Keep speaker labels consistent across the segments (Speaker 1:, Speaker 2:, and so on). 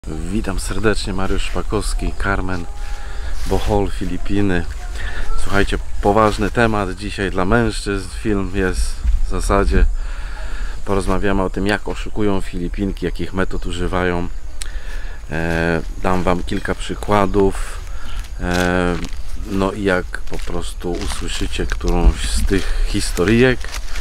Speaker 1: Witam serdecznie, Mariusz Szpakowski, Carmen, Bohol, Filipiny. Słuchajcie, poważny temat dzisiaj dla mężczyzn. Film jest w zasadzie, porozmawiamy o tym, jak oszukują Filipinki, jakich metod używają. Dam wam kilka przykładów. No i jak po prostu usłyszycie którąś z tych historyjek,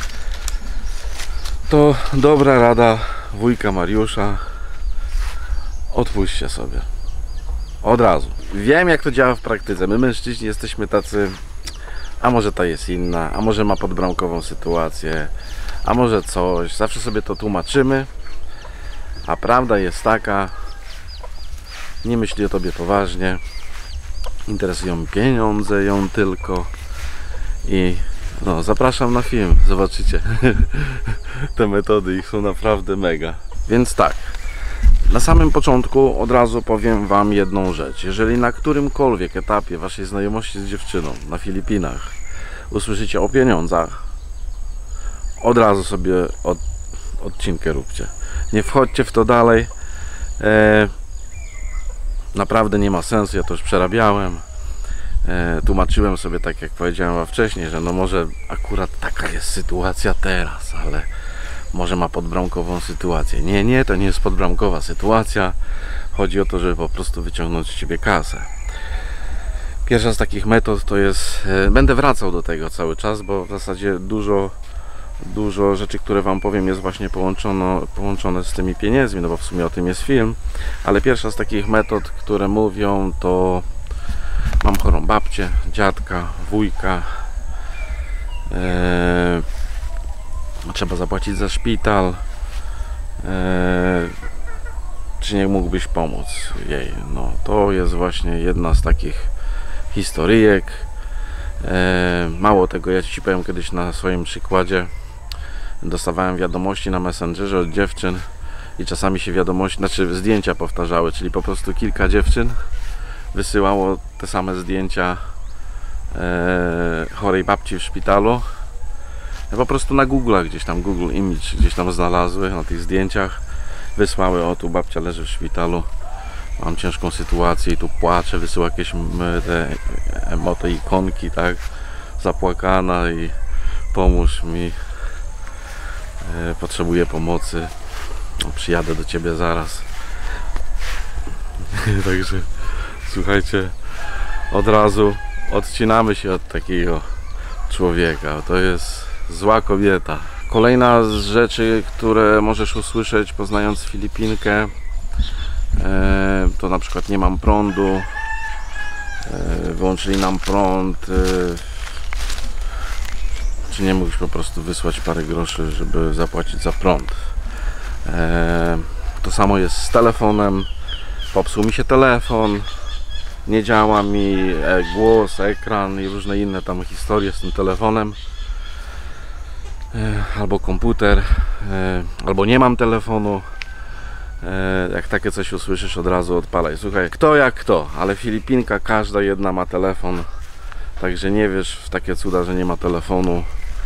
Speaker 1: to dobra rada wujka Mariusza: odpuśćcie sobie od razu. Wiem, jak to działa w praktyce. My mężczyźni jesteśmy tacy, a może ta jest inna, a może ma podbramkową sytuację, a może coś. Zawsze sobie to tłumaczymy, a prawda jest taka: nie myśli o tobie poważnie, interesują pieniądze ją tylko. I no, zapraszam na film, zobaczycie. Te metody, ich są naprawdę mega. Więc tak, na samym początku od razu powiem wam jedną rzecz. Jeżeli na którymkolwiek etapie waszej znajomości z dziewczyną na Filipinach usłyszycie o pieniądzach, od razu sobie odcinkę róbcie. Nie wchodźcie w to dalej. Naprawdę nie ma sensu, ja to już przerabiałem. Tłumaczyłem sobie, tak jak powiedziałem wam wcześniej, że no może akurat taka jest sytuacja teraz, ale może ma podbramkową sytuację. Nie, to nie jest podbramkowa sytuacja. Chodzi o to, żeby po prostu wyciągnąć z ciebie kasę. Pierwsza z takich metod to jest, będę wracał do tego cały czas, bo w zasadzie dużo rzeczy, które wam powiem, jest właśnie połączone z tymi pieniędzmi, no bo w sumie o tym jest film. Ale pierwsza z takich metod, które mówią, to mam chorą babcię, dziadka, wujka, trzeba zapłacić za szpital, czy nie mógłbyś pomóc jej? No to jest właśnie jedna z takich historyjek. Mało tego, ja ci powiem, kiedyś na swoim przykładzie dostawałem wiadomości na Messengerze od dziewczyn i czasami się wiadomości, znaczy zdjęcia powtarzały, czyli po prostu kilka dziewczyn wysyłało te same zdjęcia chorej babci w szpitalu. Po prostu na Google'ach, gdzieś tam Google Image gdzieś tam znalazły na tych zdjęciach, wysłały: o, tu babcia leży w szpitalu, mam ciężką sytuację i tu płaczę, wysyła jakieś te emoty, ikonki, tak, zapłakana i pomóż mi, potrzebuję pomocy, no, przyjadę do ciebie zaraz. Także słuchajcie, od razu odcinamy się od takiego człowieka. To jest zła kobieta. Kolejna z rzeczy, które możesz usłyszeć poznając Filipinkę, to na przykład: nie mam prądu, wyłączyli nam prąd, czy nie mógłbyś po prostu wysłać parę groszy, żeby zapłacić za prąd. To samo jest z telefonem: popsuł mi się telefon, nie działa mi głos, ekran i różne inne tam historie z tym telefonem, albo komputer, albo nie mam telefonu. Jak takie coś usłyszysz, od razu odpalaj. Słuchaj, kto jak kto, ale Filipinka każda jedna ma telefon, także nie wiesz w takie cuda, że nie ma telefonu.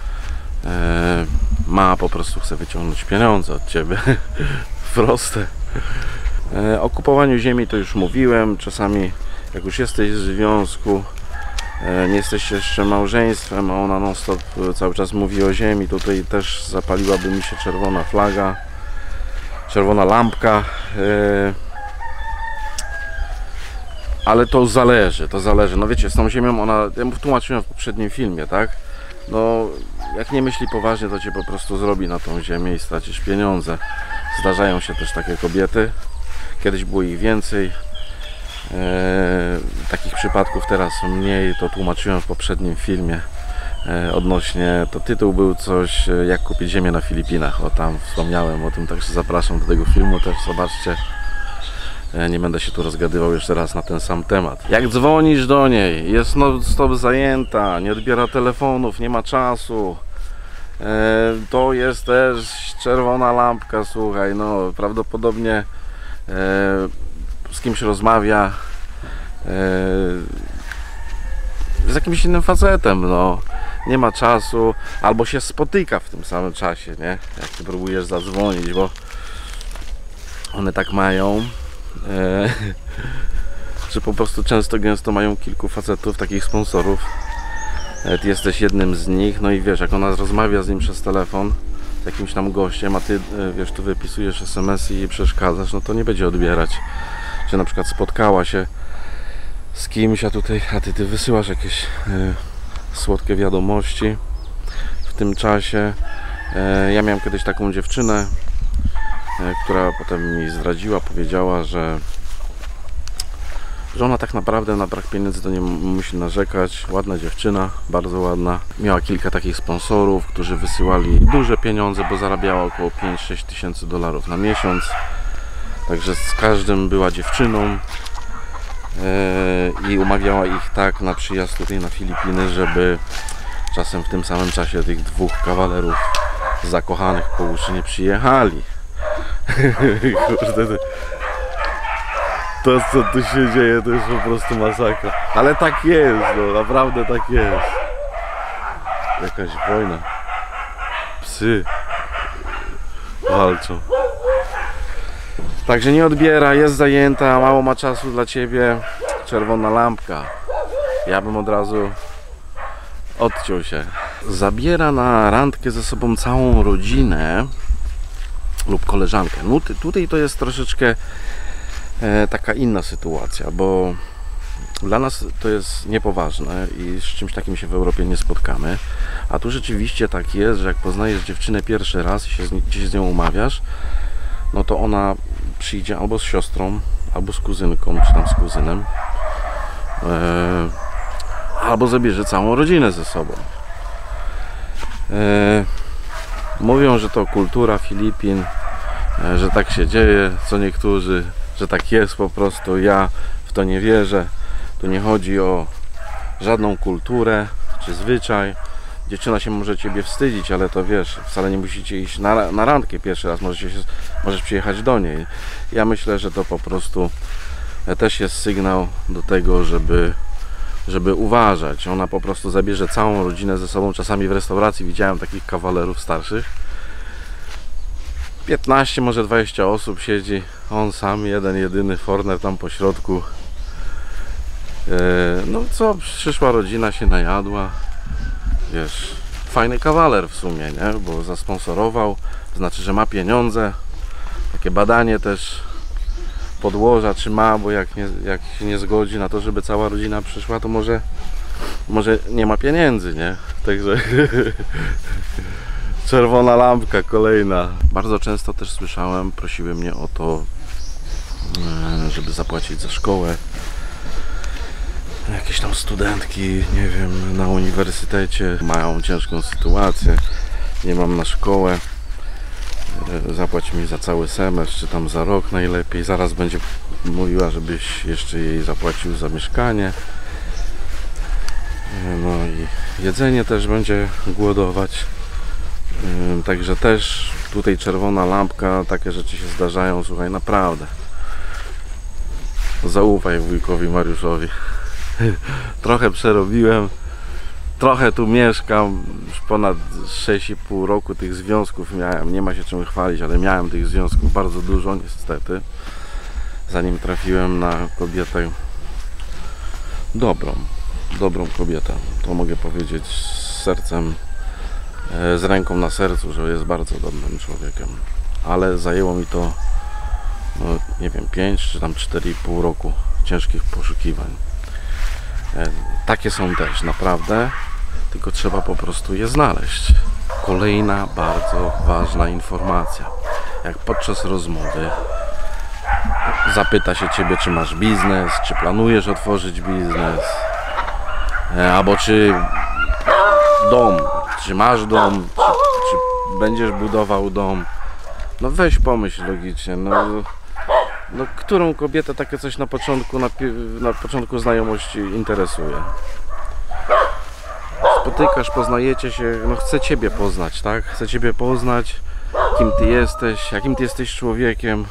Speaker 1: Po prostu chce wyciągnąć pieniądze od ciebie. Proste. O kupowaniu ziemi to już mówiłem. Czasami jak już jesteś w związku, nie jesteś jeszcze małżeństwem, a ona non stop cały czas mówi o ziemi, tutaj też zapaliłaby mi się czerwona flaga, czerwona lampka. Ale to zależy. No wiecie, z tą ziemią ja tłumaczyłem w poprzednim filmie, tak? No jak nie myśli poważnie, to cię po prostu zrobi na tą ziemię i stracisz pieniądze. Zdarzają się też takie kobiety. Kiedyś było ich więcej. Takich przypadków teraz mniej, to tłumaczyłem w poprzednim filmie odnośnie, to tytuł był coś jak kupić ziemię na Filipinach, o tam wspomniałem o tym, także zapraszam do tego filmu, też zobaczcie. Nie będę się tu rozgadywał jeszcze raz na ten sam temat. Jak dzwonisz do niej, jest non-stop zajęta, nie odbiera telefonów, nie ma czasu, to jest też czerwona lampka. Słuchaj, no prawdopodobnie z kimś rozmawia, z jakimś innym facetem, no nie ma czasu, albo się spotyka w tym samym czasie, nie? Jak ty próbujesz zadzwonić, bo one tak mają, że po prostu często gęsto mają kilku facetów, takich sponsorów. Ty jesteś jednym z nich, no i wiesz, jak ona rozmawia z nim przez telefon, z jakimś tam gościem, a ty wiesz, tu wypisujesz SMS-y i jej przeszkadzasz, no to nie będzie odbierać. Czy na przykład spotkała się z kimś, a ty wysyłasz jakieś słodkie wiadomości w tym czasie. Ja miałem kiedyś taką dziewczynę, która potem mi zdradziła, powiedziała, że ona tak naprawdę na brak pieniędzy to nie musi narzekać. Ładna dziewczyna, bardzo ładna. Miała kilka takich sponsorów, którzy wysyłali duże pieniądze, bo zarabiała około 5-6 tysięcy dolarów na miesiąc. Także z każdym była dziewczyną i umawiała ich tak na przyjazd tutaj na Filipiny, żeby czasem w tym samym czasie tych dwóch kawalerów zakochanych po uszy nie przyjechali. Kurde, to co tu się dzieje to jest po prostu masakra. Ale tak jest, no naprawdę tak jest. Jakaś wojna. Psy walczą. Także nie odbiera, jest zajęta, mało ma czasu dla ciebie. Czerwona lampka. Ja bym od razu odciął się. Zabiera na randkę ze sobą całą rodzinę lub koleżankę. No tutaj to jest troszeczkę taka inna sytuacja, bo dla nas to jest niepoważne i z czymś takim się w Europie nie spotkamy. A tu rzeczywiście tak jest, że jak poznajesz dziewczynę pierwszy raz i się gdzieś z nią umawiasz, no to ona przyjdzie albo z siostrą, albo z kuzynką, czy tam z kuzynem, albo zabierze całą rodzinę ze sobą. Mówią, że to kultura Filipin, że tak się dzieje, co niektórzy, że tak jest po prostu. Ja w to nie wierzę. Tu nie chodzi o żadną kulturę czy zwyczaj. Dziewczyna się może ciebie wstydzić, ale to wiesz, wcale nie musicie iść na randkę pierwszy raz, możesz przyjechać do niej. Ja myślę, że to po prostu też jest sygnał do tego, żeby uważać. Ona po prostu zabierze całą rodzinę ze sobą. Czasami w restauracji widziałem takich kawalerów starszych. 15, może 20 osób siedzi, on sam, jeden, jedyny foreigner tam po środku. No co, przyszła rodzina, się najadła. Wiesz, fajny kawaler w sumie, nie? Bo zasponsorował, znaczy, że ma pieniądze. Takie badanie też podłoża, czy ma, bo jak się nie zgodzi na to, żeby cała rodzina przyszła, to może nie ma pieniędzy, nie? Także czerwona lampka kolejna. Bardzo często też słyszałem, prosiły mnie o to, żeby zapłacić za szkołę. Jakieś tam studentki, nie wiem, na uniwersytecie mają ciężką sytuację, nie mam na szkołę, zapłać mi za cały semestr, czy tam za rok najlepiej. Zaraz będzie mówiła, żebyś jeszcze jej zapłacił za mieszkanie. No i jedzenie też będzie głodować. Także też tutaj czerwona lampka, takie rzeczy się zdarzają, słuchaj, naprawdę. Zaufaj wujkowi Mariuszowi. Trochę przerobiłem, trochę tu mieszkam, już ponad 6,5 roku tych związków miałem, nie ma się czym chwalić, ale miałem tych związków bardzo dużo niestety, zanim trafiłem na kobietę dobrą kobietę, to mogę powiedzieć z sercem, z ręką na sercu, że jest bardzo dobrym człowiekiem, ale zajęło mi to, no, nie wiem, 5 czy tam 4,5 roku ciężkich poszukiwań. Takie są też, naprawdę, tylko trzeba po prostu je znaleźć. Kolejna bardzo ważna informacja. Jak podczas rozmowy zapyta się ciebie, czy masz biznes, czy planujesz otworzyć biznes, albo czy dom, czy masz dom, czy będziesz budował dom. No weź pomyśl logicznie, no którą kobietę takie coś na początku znajomości interesuje? Spotykasz, poznajecie się, no chce ciebie poznać, tak? Chce ciebie poznać, kim ty jesteś, jakim ty jesteś człowiekiem.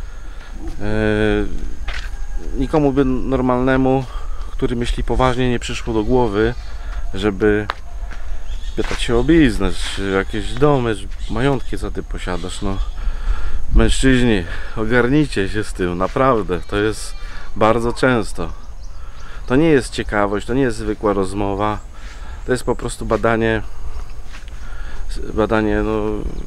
Speaker 1: Nikomu by normalnemu, który myśli poważnie, nie przyszło do głowy, żeby pytać się o biznes, czy jakieś domy, czy majątki, co ty posiadasz, no. Mężczyźni, ogarnijcie się z tym, naprawdę, to jest bardzo często. To nie jest ciekawość, to nie jest zwykła rozmowa, to jest po prostu badanie no,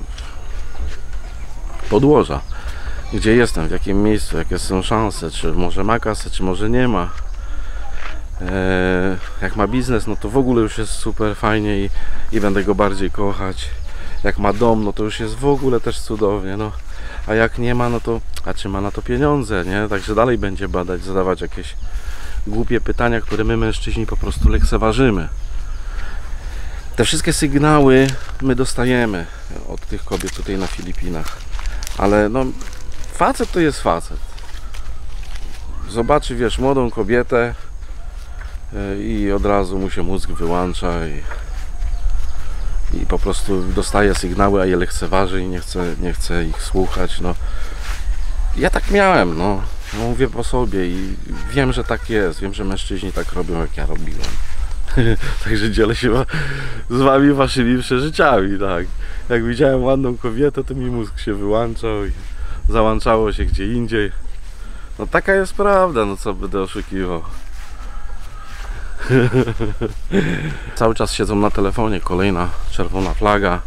Speaker 1: podłoża. Gdzie jestem, w jakim miejscu, jakie są szanse, czy może ma kasę, czy może nie ma. Jak ma biznes, no to w ogóle już jest super fajnie i będę go bardziej kochać. Jak ma dom, no to już jest w ogóle też cudownie, no. A jak nie ma, no to, a czy ma na to pieniądze, nie? Także dalej będzie badać, zadawać jakieś głupie pytania, które my mężczyźni po prostu lekceważymy. Te wszystkie sygnały my dostajemy od tych kobiet tutaj na Filipinach. Ale no, facet to jest facet. Zobaczy, wiesz, młodą kobietę i od razu mu się mózg wyłącza i po prostu dostaje sygnały, a je lekceważy i nie chce ich słuchać. No. Ja tak miałem, no. Mówię po sobie i wiem, że tak jest. Wiem, że mężczyźni tak robią, jak ja robiłem. Także dzielę się z wami waszymi przeżyciami, tak. Jak widziałem ładną kobietę, to mi mózg się wyłączał i załączało się gdzie indziej. No taka jest prawda, no co będę oszukiwał. Cały czas siedzą na telefonie, kolejna czerwona flaga.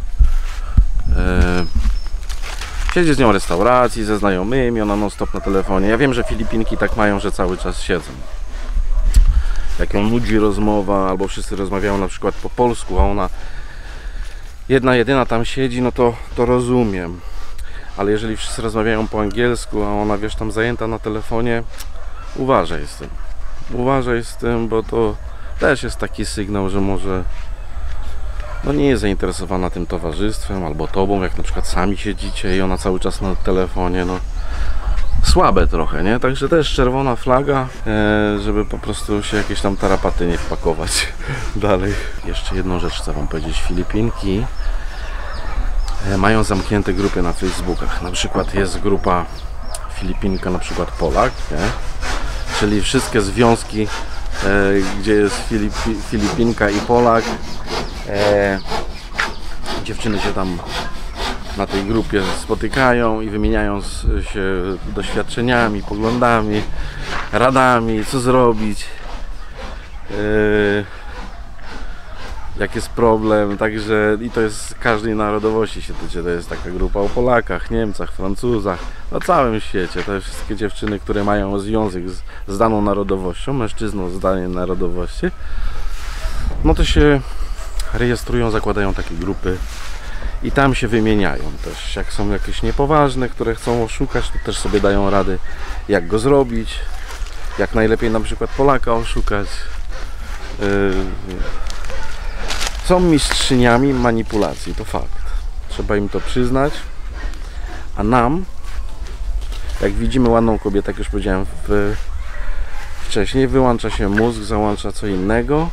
Speaker 1: Siedzi z nią w restauracji, ze znajomymi, ona non stop na telefonie. Ja wiem, że Filipinki tak mają, że cały czas siedzą. Jak ją nudzi rozmowa, albo wszyscy rozmawiają na przykład po polsku, a ona jedyna tam siedzi, no to rozumiem. Ale jeżeli wszyscy rozmawiają po angielsku, a ona, wiesz, tam zajęta na telefonie, uważaj z tym. Uważaj z tym, bo to też jest taki sygnał, że może no nie jest zainteresowana tym towarzystwem albo tobą, jak na przykład sami siedzicie i ona cały czas na telefonie, no słabe trochę, nie? Także też czerwona flaga, żeby po prostu się jakieś tam tarapaty nie wpakować dalej. Jeszcze jedną rzecz chcę wam powiedzieć. Filipinki mają zamknięte grupy na Facebookach. Na przykład jest grupa Filipinka, na przykład Polak, nie? Czyli wszystkie związki, gdzie jest Filipinka i Polak, dziewczyny się tam na tej grupie spotykają i wymieniają się doświadczeniami, poglądami, radami, co zrobić, jak jest problem. Także i to jest każdej narodowości się tyczy. To jest taka grupa o Polakach, Niemcach, Francuzach, na całym świecie. To wszystkie dziewczyny, które mają związek z daną narodowością, mężczyzną z danej narodowości, no to się rejestrują, zakładają takie grupy i tam się wymieniają też. Jak są jakieś niepoważne, które chcą oszukać, to też sobie dają rady, jak go zrobić, jak najlepiej na przykład Polaka oszukać. Są mistrzyniami manipulacji, to fakt. Trzeba im to przyznać. A nam, jak widzimy ładną kobietę, jak już powiedziałem wcześniej, wyłącza się mózg, załącza co innego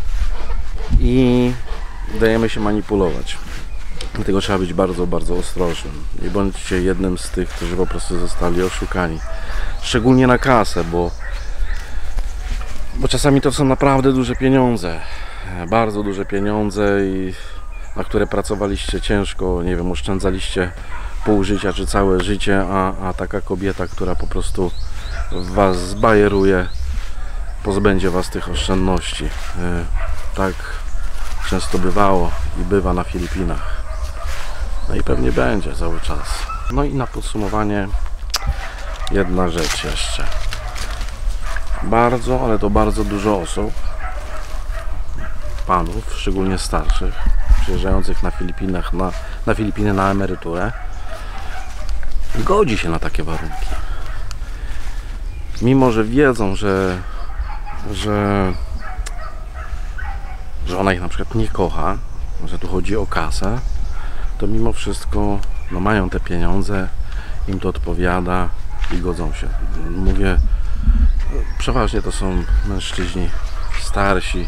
Speaker 1: i dajemy się manipulować. Dlatego trzeba być bardzo, bardzo ostrożnym. Nie bądźcie jednym z tych, którzy po prostu zostali oszukani. Szczególnie na kasę, bo czasami to są naprawdę duże pieniądze. Bardzo duże pieniądze, i na które pracowaliście ciężko, nie wiem, oszczędzaliście pół życia czy całe życie, a taka kobieta, która po prostu was zbajeruje, pozbędzie was tych oszczędności. Tak często bywało i bywa na Filipinach. No i pewnie będzie cały czas. No i na podsumowanie jedna rzecz jeszcze. Bardzo, ale to bardzo dużo osób, panów, szczególnie starszych, przyjeżdżających na Filipiny na emeryturę, godzi się na takie warunki. Mimo że wiedzą, że ona ich na przykład nie kocha, że tu chodzi o kasę, to mimo wszystko no, mają te pieniądze, im to odpowiada i godzą się. Mówię, przeważnie to są mężczyźni starsi,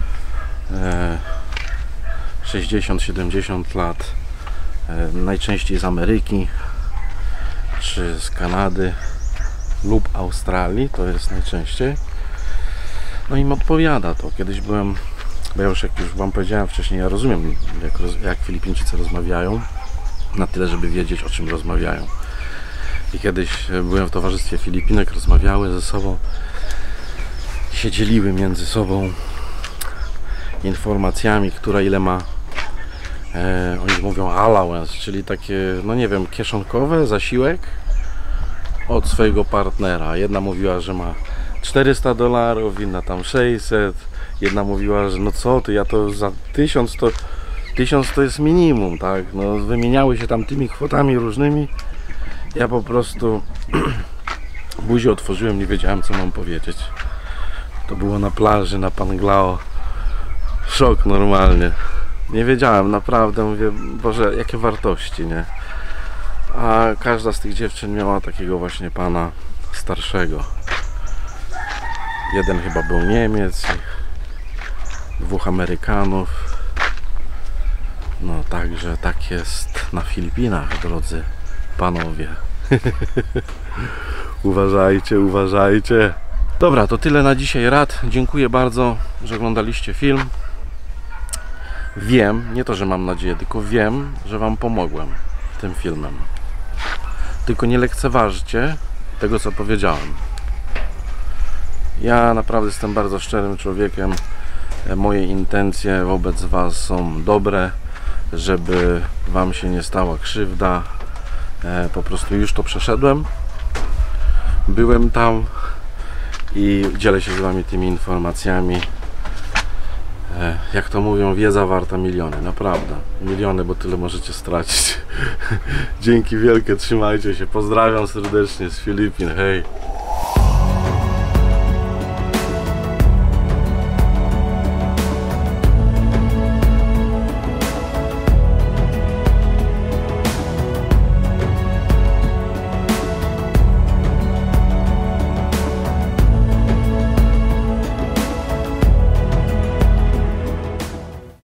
Speaker 1: 60-70 lat, najczęściej z Ameryki czy z Kanady lub Australii, to jest najczęściej. No im odpowiada to. Kiedyś byłem, bo ja już jak już wam powiedziałem wcześniej, ja rozumiem jak Filipińczycy rozmawiają, na tyle, żeby wiedzieć, o czym rozmawiają. I kiedyś byłem w towarzystwie Filipinek, rozmawiały ze sobą, się dzieliły między sobą informacjami, która ile ma, oni mówią allowance, czyli takie, no nie wiem, kieszonkowe, zasiłek od swojego partnera. Jedna mówiła, że ma $400, inna tam 600, jedna mówiła, że no co ty, ja to za 1000 to jest minimum, tak? No wymieniały się tam tymi kwotami różnymi. Ja po prostu buzię otworzyłem, nie wiedziałem co mam powiedzieć. To było na plaży, na Panglao. Szok normalnie. Nie wiedziałem, naprawdę, mówię, Boże, jakie wartości, nie? A każda z tych dziewczyn miała takiego właśnie pana starszego. Jeden chyba był Niemiec, dwóch Amerykanów. No także tak jest na Filipinach, drodzy panowie. Uważajcie, uważajcie. Dobra, to tyle na dzisiaj rad. Dziękuję bardzo, że oglądaliście film. Wiem, nie to, że mam nadzieję, tylko wiem, że wam pomogłem tym filmem. Tylko nie lekceważcie tego, co powiedziałem. Ja naprawdę jestem bardzo szczerym człowiekiem. Moje intencje wobec was są dobre, żeby wam się nie stała krzywda. Po prostu już to przeszedłem. Byłem tam i dzielę się z wami tymi informacjami. Jak to mówią, wiedza warta miliony, naprawdę. Miliony, bo tyle możecie stracić. Dzięki wielkie, trzymajcie się. Pozdrawiam serdecznie z Filipin, hej.